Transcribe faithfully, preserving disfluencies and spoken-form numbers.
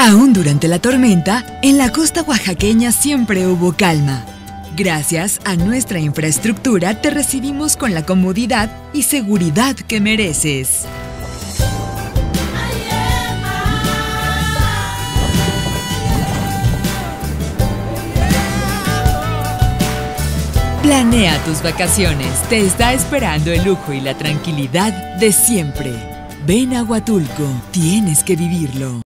Aún durante la tormenta, en la costa oaxaqueña siempre hubo calma. Gracias a nuestra infraestructura te recibimos con la comodidad y seguridad que mereces. Planea tus vacaciones, te está esperando el lujo y la tranquilidad de siempre. Ven a Huatulco, tienes que vivirlo.